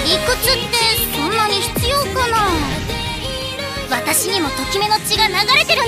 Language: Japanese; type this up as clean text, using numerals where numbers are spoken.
理屈ってそんなに必要かな。私にもときめの血が流れてる。